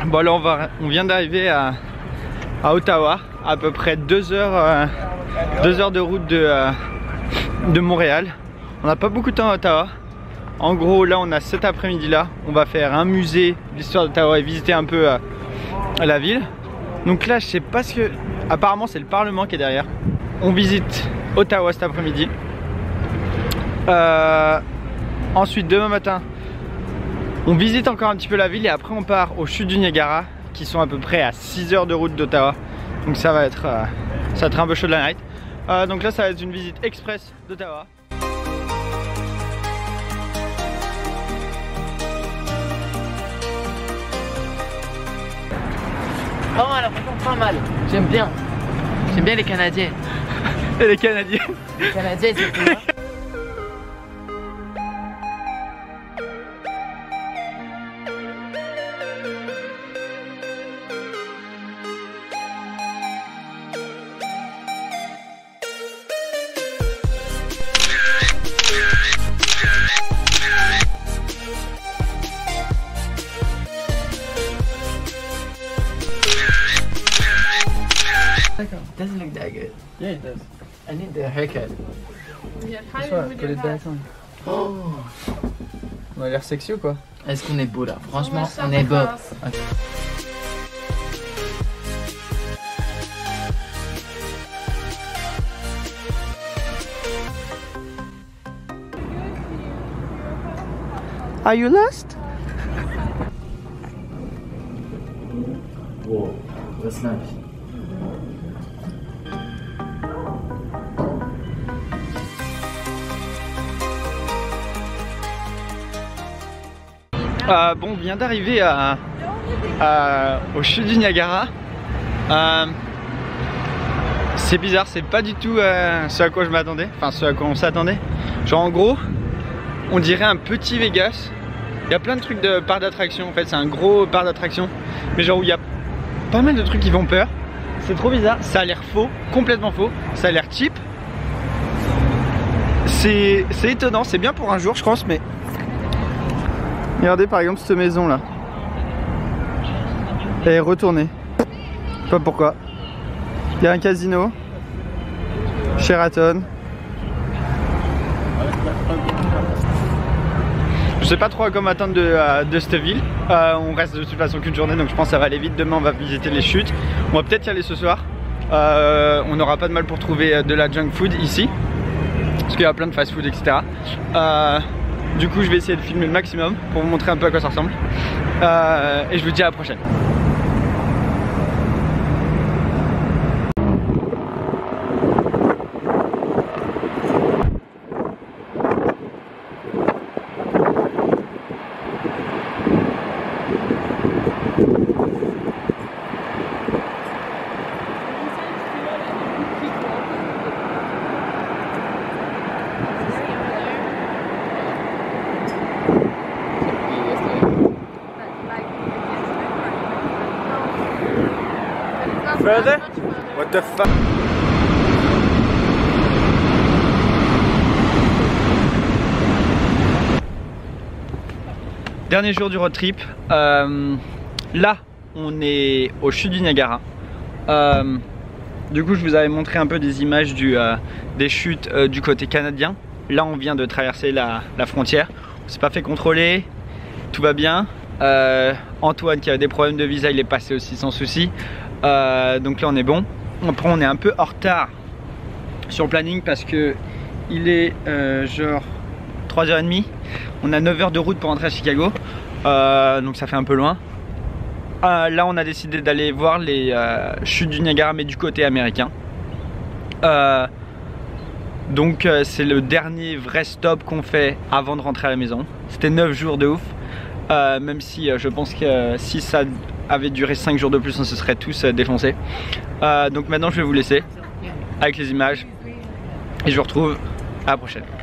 Bon là on vient d'arriver à Ottawa, à peu près 2 heures de route de Montréal. On n'a pas beaucoup de temps à Ottawa. En gros là on a cet après-midi là, on va faire un musée de l'histoire d'Ottawa et visiter un peu la ville. Donc là je sais pas ce que... Apparemment c'est le Parlement qui est derrière. On visite Ottawa cet après-midi. Ensuite demain matin on visite encore un petit peu la ville et après on part aux chutes du Niagara qui sont à peu près à 6 heures de route d'Ottawa. Donc ça va être un peu chaud de la night. Donc là ça va être une visite express d'Ottawa. Oh, elle a vraiment pas mal. J'aime bien. J'aime bien les Canadiens. Et les Canadiens. Les Canadiens, c'est tout. Doesn't look that good. Yeah, it does. I need the haircut. Yeah, Put it back on. Oh. On a l'air sexy ou quoi? Est-ce qu'on est beau là? Franchement, on est beau. Okay. Are you lost? Whoa, that's nice. Bon, on vient d'arriver au chute du Niagara. C'est bizarre, c'est pas du tout ce à quoi je m'attendais, enfin ce à quoi on s'attendait. Genre en gros, on dirait un petit Vegas. Il y a plein de trucs de parc d'attraction en fait, c'est un gros parc d'attraction. Mais genre où il y a pas mal de trucs qui font peur. C'est trop bizarre, ça a l'air faux, complètement faux. Ça a l'air cheap. C'est étonnant, c'est bien pour un jour je pense, mais... Regardez par exemple cette maison là. Elle est retournée. Je sais pas pourquoi. Il y a un casino. Sheraton. Je sais pas trop à quoi m'attendre de cette ville. On reste de toute façon qu'une journée donc je pense que ça va aller vite. Demain on va visiter les chutes. On va peut-être y aller ce soir. On n'aura pas de mal pour trouver de la junk food ici. Parce qu'il y a plein de fast food etc. Du coup je vais essayer de filmer le maximum pour vous montrer un peu à quoi ça ressemble. Et je vous dis à la prochaine. Further? What the fuck? Dernier jour du road trip. Là, on est au chute du Niagara. Du coup, je vous avais montré un peu des images des chutes du côté canadien. Là, on vient de traverser la frontière. On s'est pas fait contrôler. Tout va bien. Antoine qui avait des problèmes de visa, il est passé aussi sans souci. Donc là on est bon. Après on est un peu en retard sur le planning parce que il est genre 3h30. On a 9 heures de route pour rentrer à Chicago. Donc ça fait un peu loin. Là on a décidé d'aller voir les chutes du Niagara mais du côté américain. Donc c'est le dernier vrai stop qu'on fait avant de rentrer à la maison. C'était 9 jours de ouf. Même si je pense que si ça avait duré 5 jours de plus on se serait tous défoncés. Donc maintenant je vais vous laisser avec les images et je vous retrouve à la prochaine.